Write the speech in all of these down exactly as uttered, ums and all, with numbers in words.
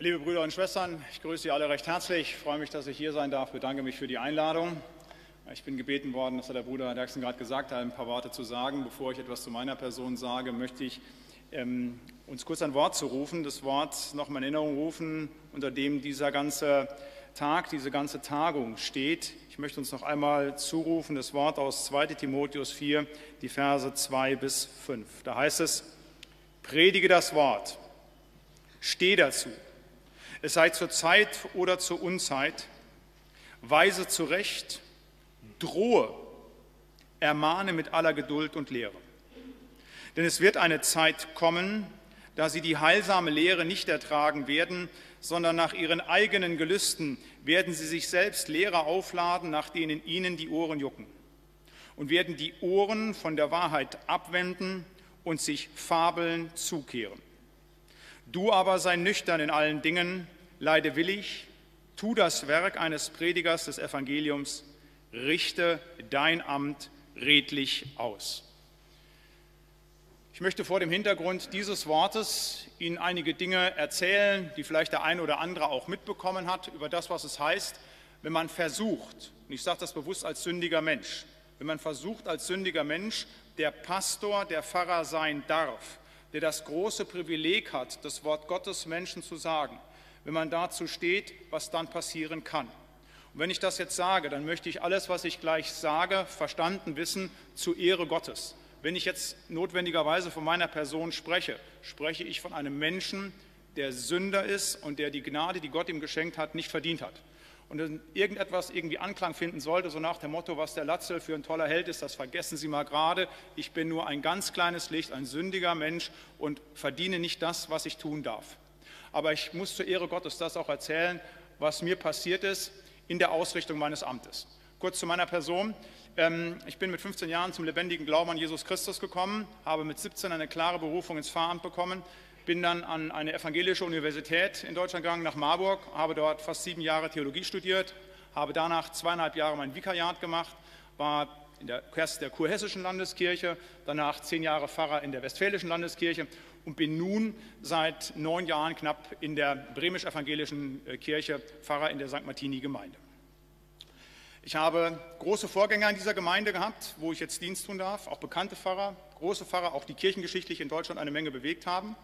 Liebe Brüder und Schwestern, ich grüße Sie alle recht herzlich. Ich freue mich, dass ich hier sein darf. Ich bedanke mich für die Einladung. Ich bin gebeten worden, das hat der Bruder Derksen gerade gesagt, ein paar Worte zu sagen. Bevor ich etwas zu meiner Person sage, möchte ich ähm, uns kurz ein Wort zurufen, das Wort noch in Erinnerung rufen, unter dem dieser ganze Tag, diese ganze Tagung steht. Ich möchte uns noch einmal zurufen, das Wort aus zweiter Timotheus vier, die Verse zwei bis fünf. Da heißt es: Predige das Wort, steh dazu. Es sei zur Zeit oder zur Unzeit, weise zurecht, drohe, ermahne mit aller Geduld und Lehre. Denn es wird eine Zeit kommen, da sie die heilsame Lehre nicht ertragen werden, sondern nach ihren eigenen Gelüsten werden sie sich selbst Lehrer aufladen, nach denen ihnen die Ohren jucken, und werden die Ohren von der Wahrheit abwenden und sich Fabeln zukehren. Du aber sei nüchtern in allen Dingen, leide willig, tu das Werk eines Predigers des Evangeliums, richte dein Amt redlich aus. Ich möchte vor dem Hintergrund dieses Wortes Ihnen einige Dinge erzählen, die vielleicht der eine oder andere auch mitbekommen hat, über das, was es heißt, wenn man versucht, und ich sage das bewusst als sündiger Mensch, wenn man versucht als sündiger Mensch, der Pastor, der Pfarrer sein darf, der das große Privileg hat, das Wort Gottes Menschen zu sagen, wenn man dazu steht, was dann passieren kann. Und wenn ich das jetzt sage, dann möchte ich alles, was ich gleich sage, verstanden wissen, zur Ehre Gottes. Wenn ich jetzt notwendigerweise von meiner Person spreche, spreche ich von einem Menschen, der Sünder ist und der die Gnade, die Gott ihm geschenkt hat, nicht verdient hat. Und wenn irgendetwas irgendwie Anklang finden sollte, so nach dem Motto, was der Latzel für ein toller Held ist, das vergessen Sie mal gerade. Ich bin nur ein ganz kleines Licht, ein sündiger Mensch und verdiene nicht das, was ich tun darf. Aber ich muss zur Ehre Gottes das auch erzählen, was mir passiert ist in der Ausrichtung meines Amtes. Kurz zu meiner Person. Ich bin mit fünfzehn Jahren zum lebendigen Glauben an Jesus Christus gekommen, habe mit siebzehn eine klare Berufung ins Pfarramt bekommen, bin dann an eine evangelische Universität in Deutschland gegangen, nach Marburg, habe dort fast sieben Jahre Theologie studiert, habe danach zweieinhalb Jahre mein Vikariat gemacht, war in der, der kurhessischen Landeskirche, danach zehn Jahre Pfarrer in der westfälischen Landeskirche und bin nun seit neun Jahren knapp in der bremisch-evangelischen Kirche Pfarrer in der Sankt Martini-Gemeinde. Ich habe große Vorgänger in dieser Gemeinde gehabt, wo ich jetzt Dienst tun darf, auch bekannte Pfarrer, große Pfarrer, auch die kirchengeschichtlich in Deutschland eine Menge bewegt haben.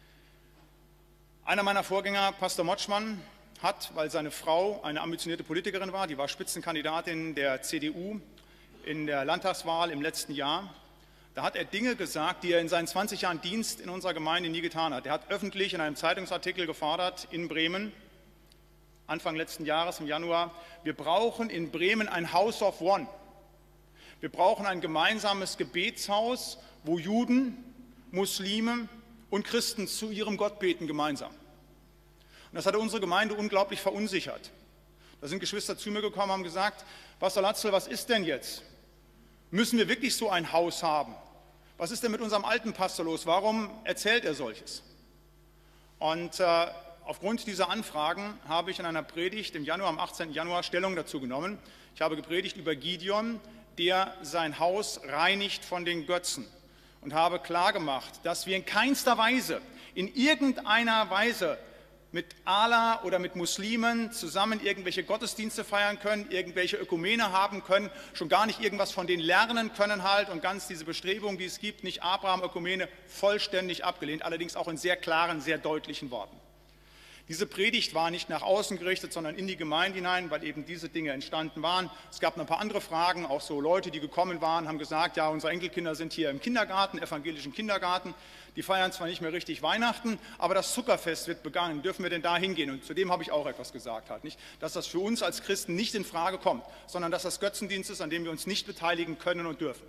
Einer meiner Vorgänger, Pastor Motschmann, hat, weil seine Frau eine ambitionierte Politikerin war, die war Spitzenkandidatin der C D U in der Landtagswahl im letzten Jahr, da hat er Dinge gesagt, die er in seinen zwanzig Jahren Dienst in unserer Gemeinde nie getan hat. Er hat öffentlich in einem Zeitungsartikel gefordert in Bremen, Anfang letzten Jahres im Januar, wir brauchen in Bremen ein House of One. Wir brauchen ein gemeinsames Gebetshaus, wo Juden, Muslime und Christen zu ihrem Gott beten gemeinsam. Und das hat unsere Gemeinde unglaublich verunsichert. Da sind Geschwister zu mir gekommen und haben gesagt, Pastor Latzel, was ist denn jetzt? Müssen wir wirklich so ein Haus haben? Was ist denn mit unserem alten Pastor los? Warum erzählt er solches? Und äh, aufgrund dieser Anfragen habe ich in einer Predigt im Januar, am achtzehnten Januar Stellung dazu genommen. Ich habe gepredigt über Gideon, der sein Haus reinigt von den Götzen, und habe klargemacht, dass wir in keinster Weise, in irgendeiner Weise mit Allah oder mit Muslimen zusammen irgendwelche Gottesdienste feiern können, irgendwelche Ökumene haben können, schon gar nicht irgendwas von denen lernen können halt und ganz diese Bestrebungen, die es gibt, nicht Abraham-Ökumene, vollständig abgelehnt, allerdings auch in sehr klaren, sehr deutlichen Worten. Diese Predigt war nicht nach außen gerichtet, sondern in die Gemeinde hinein, weil eben diese Dinge entstanden waren. Es gab noch ein paar andere Fragen, auch so Leute, die gekommen waren, haben gesagt, ja, unsere Enkelkinder sind hier im Kindergarten, evangelischen Kindergarten, die feiern zwar nicht mehr richtig Weihnachten, aber das Zuckerfest wird begangen, dürfen wir denn da hingehen? Und zu dem habe ich auch etwas gesagt, halt, nicht? Dass das für uns als Christen nicht in Frage kommt, sondern dass das Götzendienst ist, an dem wir uns nicht beteiligen können und dürfen.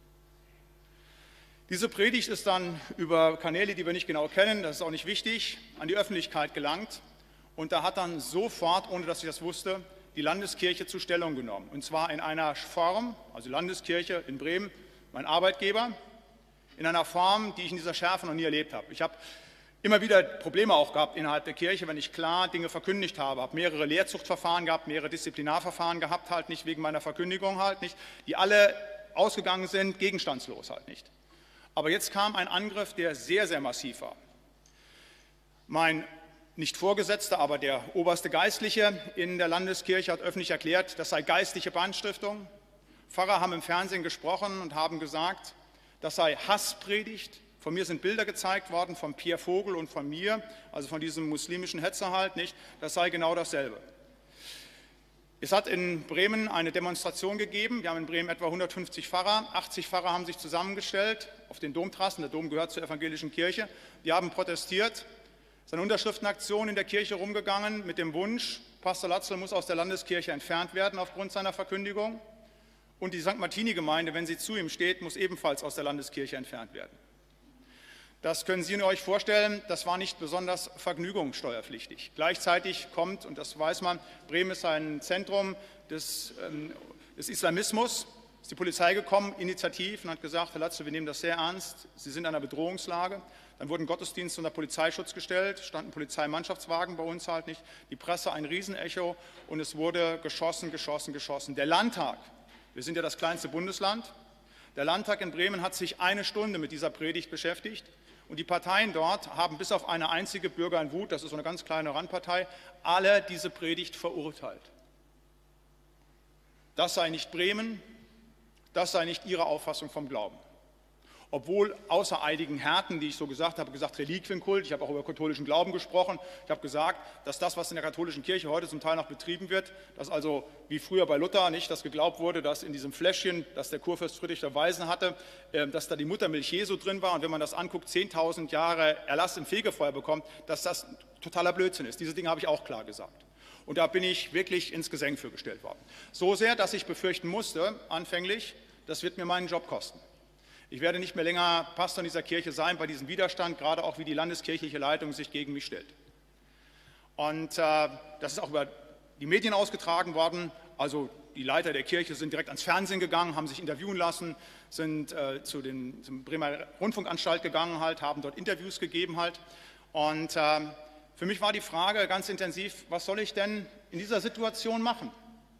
Diese Predigt ist dann über Kanäle, die wir nicht genau kennen, das ist auch nicht wichtig, an die Öffentlichkeit gelangt. Und da hat dann sofort, ohne dass ich das wusste, die Landeskirche zur Stellung genommen. Und zwar in einer Form, also Landeskirche in Bremen, mein Arbeitgeber, in einer Form, die ich in dieser Schärfe noch nie erlebt habe. Ich habe immer wieder Probleme auch gehabt innerhalb der Kirche, wenn ich klar Dinge verkündigt habe. Ich habe mehrere Lehrzuchtverfahren gehabt, mehrere Disziplinarverfahren gehabt, halt nicht wegen meiner Verkündigung halt nicht, die alle ausgegangen sind, gegenstandslos halt nicht. Aber jetzt kam ein Angriff, der sehr, sehr massiv war. Mein nicht Vorgesetzter, aber der oberste Geistliche in der Landeskirche hat öffentlich erklärt, das sei geistliche Brandstiftung. Pfarrer haben im Fernsehen gesprochen und haben gesagt, das sei Hasspredigt. Von mir sind Bilder gezeigt worden, von Pierre Vogel und von mir, also von diesem muslimischen Hetzer halt nicht. Das sei genau dasselbe. Es hat in Bremen eine Demonstration gegeben. Wir haben in Bremen etwa hundertfünfzig Pfarrer. achtzig Pfarrer haben sich zusammengestellt auf den Domtrassen. Der Dom gehört zur evangelischen Kirche. Die haben protestiert. Es ist eine Unterschriftenaktion in der Kirche rumgegangen mit dem Wunsch, Pastor Latzel muss aus der Landeskirche entfernt werden aufgrund seiner Verkündigung. Und die Sankt Martini-Gemeinde, wenn sie zu ihm steht, muss ebenfalls aus der Landeskirche entfernt werden. Das können Sie euch vorstellen, das war nicht besonders vergnügungssteuerpflichtig. Gleichzeitig kommt, und das weiß man, Bremen ist ein Zentrum des, ähm, des Islamismus, ist die Polizei gekommen, initiativ, und hat gesagt, Herr Latzel, wir nehmen das sehr ernst, Sie sind in einer Bedrohungslage. Dann wurden Gottesdienste unter Polizeischutz gestellt, standen Polizeimannschaftswagen bei uns halt nicht, die Presse ein Riesenecho und es wurde geschossen, geschossen, geschossen. Der Landtag, wir sind ja das kleinste Bundesland, der Landtag in Bremen hat sich eine Stunde mit dieser Predigt beschäftigt. Und die Parteien dort haben bis auf eine einzige Bürger in Wut, das ist so eine ganz kleine Randpartei, alle diese Predigt verurteilt. Das sei nicht Bremen, das sei nicht ihre Auffassung vom Glauben. Obwohl außer einigen Härten, die ich so gesagt habe, gesagt Reliquienkult, ich habe auch über katholischen Glauben gesprochen, ich habe gesagt, dass das, was in der katholischen Kirche heute zum Teil noch betrieben wird, dass also wie früher bei Luther nicht, dass geglaubt wurde, dass in diesem Fläschchen, das der Kurfürst Friedrich der Weisen hatte, dass da die Muttermilch Jesu drin war und wenn man das anguckt, zehntausend Jahre Erlass im Fegefeuer bekommt, dass das totaler Blödsinn ist. Diese Dinge habe ich auch klar gesagt. Und da bin ich wirklich ins Gesenk für gestellt worden. So sehr, dass ich befürchten musste, anfänglich, das wird mir meinen Job kosten. Ich werde nicht mehr länger Pastor in dieser Kirche sein bei diesem Widerstand, gerade auch wie die landeskirchliche Leitung sich gegen mich stellt. Und äh, das ist auch über die Medien ausgetragen worden. Also die Leiter der Kirche sind direkt ans Fernsehen gegangen, haben sich interviewen lassen, sind äh, zu den zum Bremer Rundfunkanstalt gegangen, halt, haben dort Interviews gegeben halt. Und äh, für mich war die Frage ganz intensiv, was soll ich denn in dieser Situation machen?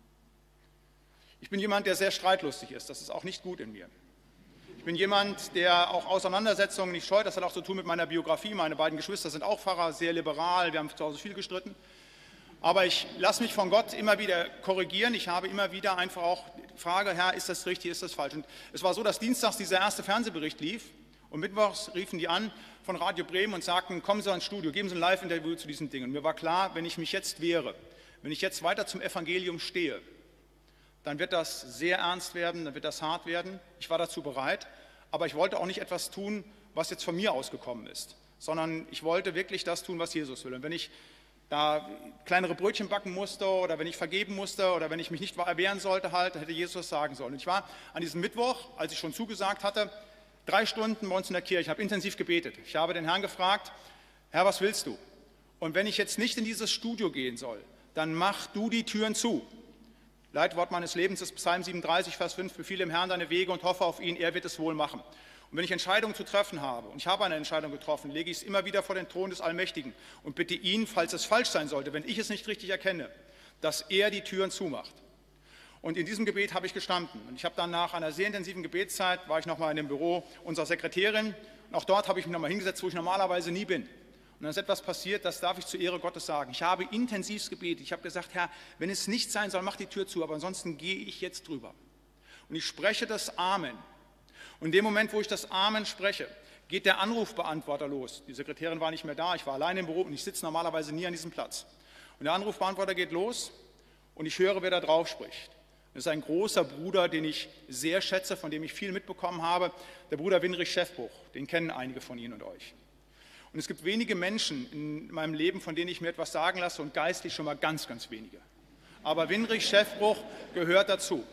Ich bin jemand, der sehr streitlustig ist. Das ist auch nicht gut in mir. Ich bin jemand, der auch Auseinandersetzungen nicht scheut. Das hat auch zu tun mit meiner Biografie. Meine beiden Geschwister sind auch Pfarrer, sehr liberal. Wir haben zu Hause viel gestritten. Aber ich lasse mich von Gott immer wieder korrigieren. Ich habe immer wieder einfach auch die Frage, Herr, ist das richtig, ist das falsch? Und es war so, dass dienstags dieser erste Fernsehbericht lief und mittwochs riefen die an von Radio Bremen und sagten, kommen Sie ins Studio, geben Sie ein Live-Interview zu diesen Dingen. Und mir war klar, wenn ich mich jetzt wehre, wenn ich jetzt weiter zum Evangelium stehe, dann wird das sehr ernst werden, dann wird das hart werden. Ich war dazu bereit, aber ich wollte auch nicht etwas tun, was jetzt von mir ausgekommen ist, sondern ich wollte wirklich das tun, was Jesus will. Und wenn ich da kleinere Brötchen backen musste oder wenn ich vergeben musste oder wenn ich mich nicht erwehren sollte, halt, hätte Jesus das sagen sollen. Und ich war an diesem Mittwoch, als ich schon zugesagt hatte, drei Stunden bei uns in der Kirche, ich habe intensiv gebetet. Ich habe den Herrn gefragt, Herr, was willst du? Und wenn ich jetzt nicht in dieses Studio gehen soll, dann mach du die Türen zu. Leitwort meines Lebens ist Psalm siebenunddreißig, Vers fünf, befiehle dem Herrn deine Wege und hoffe auf ihn, er wird es wohl machen. Und wenn ich Entscheidungen zu treffen habe, und ich habe eine Entscheidung getroffen, lege ich es immer wieder vor den Thron des Allmächtigen und bitte ihn, falls es falsch sein sollte, wenn ich es nicht richtig erkenne, dass er die Türen zumacht. Und in diesem Gebet habe ich gestanden. Und ich habe dann nach einer sehr intensiven Gebetszeit, war ich nochmal in dem Büro unserer Sekretärin, und auch dort habe ich mich nochmal hingesetzt, wo ich normalerweise nie bin. Und dann ist etwas passiert, das darf ich zur Ehre Gottes sagen. Ich habe intensiv gebetet. Ich habe gesagt, Herr, wenn es nicht sein soll, mach die Tür zu, aber ansonsten gehe ich jetzt drüber. Und ich spreche das Amen. Und in dem Moment, wo ich das Amen spreche, geht der Anrufbeantworter los. Die Sekretärin war nicht mehr da, ich war allein im Büro und ich sitze normalerweise nie an diesem Platz. Und der Anrufbeantworter geht los und ich höre, wer da drauf spricht. Das ist ein großer Bruder, den ich sehr schätze, von dem ich viel mitbekommen habe, der Bruder Winrich Schäffbruch. Den kennen einige von Ihnen und euch. Und es gibt wenige Menschen in meinem Leben, von denen ich mir etwas sagen lasse und geistlich schon mal ganz, ganz wenige. Aber Winrich Schäffbruch gehört dazu.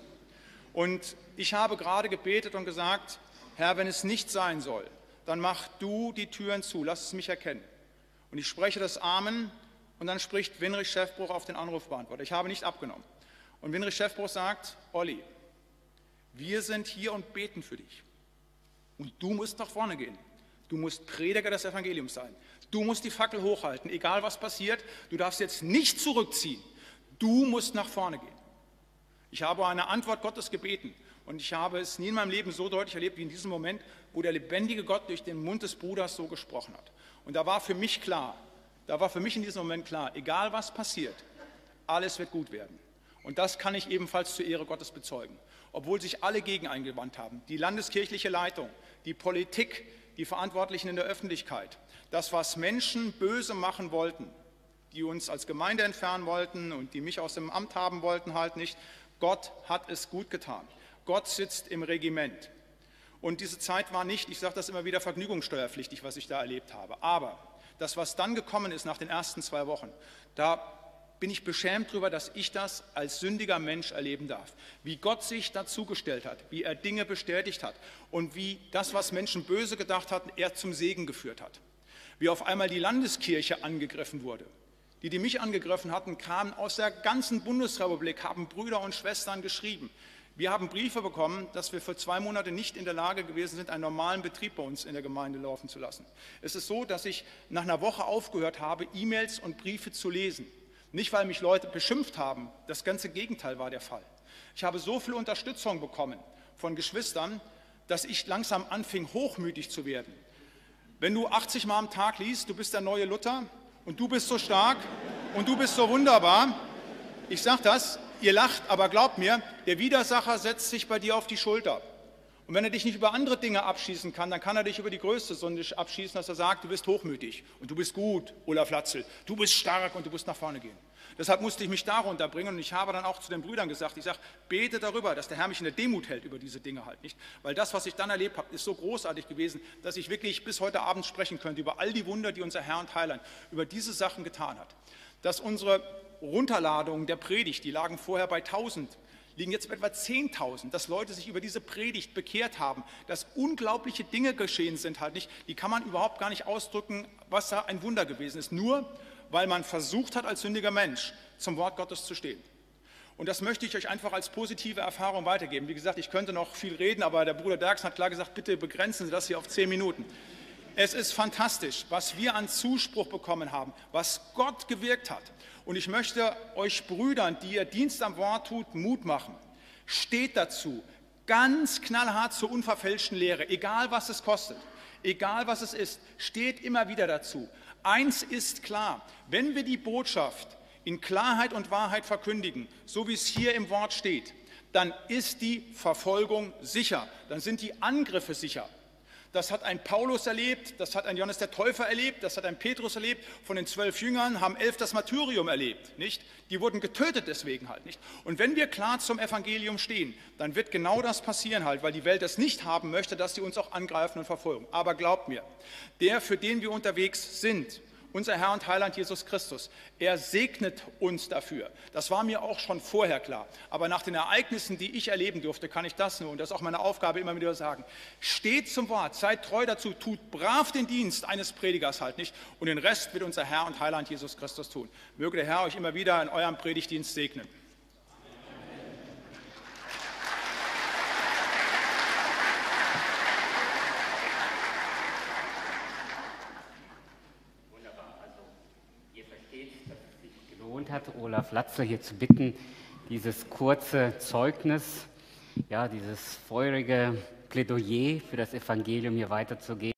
Und ich habe gerade gebetet und gesagt, Herr, wenn es nicht sein soll, dann mach du die Türen zu, lass es mich erkennen. Und ich spreche das Amen und dann spricht Winrich Schäffbruch auf den Anrufbeantworter. Ich habe nicht abgenommen. Und Winrich Schäffbruch sagt, Olli, wir sind hier und beten für dich. Und du musst nach vorne gehen. Du musst Prediger des Evangeliums sein. Du musst die Fackel hochhalten, egal was passiert. Du darfst jetzt nicht zurückziehen. Du musst nach vorne gehen. Ich habe eine Antwort Gottes gebeten und ich habe es nie in meinem Leben so deutlich erlebt wie in diesem Moment, wo der lebendige Gott durch den Mund des Bruders so gesprochen hat. Und da war für mich klar, da war für mich in diesem Moment klar, egal was passiert, alles wird gut werden. Und das kann ich ebenfalls zur Ehre Gottes bezeugen. Obwohl sich alle gegen eingewandt haben, die landeskirchliche Leitung, die Politik, die Verantwortlichen in der Öffentlichkeit, das, was Menschen böse machen wollten, die uns als Gemeinde entfernen wollten und die mich aus dem Amt haben wollten, halt nicht, Gott hat es gut getan. Gott sitzt im Regiment. Und diese Zeit war nicht, ich sage das immer wieder, vergnügungssteuerpflichtig, was ich da erlebt habe. Aber das, was dann gekommen ist nach den ersten zwei Wochen, da bin ich beschämt darüber, dass ich das als sündiger Mensch erleben darf. Wie Gott sich dazugestellt hat, wie er Dinge bestätigt hat und wie das, was Menschen böse gedacht hatten, er zum Segen geführt hat. Wie auf einmal die Landeskirche angegriffen wurde. Die, die mich angegriffen hatten, kamen aus der ganzen Bundesrepublik, haben Brüder und Schwestern geschrieben. Wir haben Briefe bekommen, dass wir für zwei Monate nicht in der Lage gewesen sind, einen normalen Betrieb bei uns in der Gemeinde laufen zu lassen. Es ist so, dass ich nach einer Woche aufgehört habe, E-Mails und Briefe zu lesen. Nicht, weil mich Leute beschimpft haben, das ganze Gegenteil war der Fall. Ich habe so viel Unterstützung bekommen von Geschwistern, dass ich langsam anfing, hochmütig zu werden. Wenn du achtzig Mal am Tag liest, du bist der neue Luther und du bist so stark und du bist so wunderbar, ich sage das, ihr lacht, aber glaubt mir, der Widersacher setzt sich bei dir auf die Schulter. Und wenn er dich nicht über andere Dinge abschießen kann, dann kann er dich über die größte Sünde abschießen, dass er sagt, du bist hochmütig und du bist gut, Olaf Latzel, du bist stark und du musst nach vorne gehen. Deshalb musste ich mich darunter bringen und ich habe dann auch zu den Brüdern gesagt, ich sage, bete darüber, dass der Herr mich in der Demut hält über diese Dinge halt nicht. Weil das, was ich dann erlebt habe, ist so großartig gewesen, dass ich wirklich bis heute Abend sprechen könnte über all die Wunder, die unser Herr und Heiland über diese Sachen getan hat. Dass unsere Runterladungen der Predigt, die lagen vorher bei tausend, liegen jetzt bei etwa zehntausend, dass Leute sich über diese Predigt bekehrt haben, dass unglaubliche Dinge geschehen sind halt nicht, die kann man überhaupt gar nicht ausdrücken, was da ein Wunder gewesen ist, nur weil man versucht hat, als sündiger Mensch zum Wort Gottes zu stehen. Und das möchte ich euch einfach als positive Erfahrung weitergeben. Wie gesagt, ich könnte noch viel reden, aber der Bruder Derksen hat klar gesagt, bitte begrenzen Sie das hier auf zehn Minuten. Es ist fantastisch, was wir an Zuspruch bekommen haben, was Gott gewirkt hat. Und ich möchte euch Brüdern, die ihr Dienst am Wort tut, Mut machen. Steht dazu, ganz knallhart zur unverfälschten Lehre, egal was es kostet, egal was es ist, steht immer wieder dazu. Eins ist klar, wenn wir die Botschaft in Klarheit und Wahrheit verkündigen, so wie es hier im Wort steht, dann ist die Verfolgung sicher, dann sind die Angriffe sicher. Das hat ein Paulus erlebt, das hat ein Johannes der Täufer erlebt, das hat ein Petrus erlebt. Von den zwölf Jüngern haben elf das Martyrium erlebt, nicht? Die wurden getötet deswegen halt nicht. Und wenn wir klar zum Evangelium stehen, dann wird genau das passieren halt, weil die Welt es nicht haben möchte, dass sie uns auch angreifen und verfolgen. Aber glaubt mir, der, für den wir unterwegs sind, unser Herr und Heiland Jesus Christus, er segnet uns dafür. Das war mir auch schon vorher klar. Aber nach den Ereignissen, die ich erleben durfte, kann ich das nur, und das ist auch meine Aufgabe, immer wieder sagen, steht zum Wort, seid treu dazu, tut brav den Dienst eines Predigers halt nicht und den Rest wird unser Herr und Heiland Jesus Christus tun. Möge der Herr euch immer wieder in eurem Predigtdienst segnen. Hat, Olaf Latzel hier zu bitten, dieses kurze Zeugnis, ja, dieses feurige Plädoyer für das Evangelium hier weiterzugeben.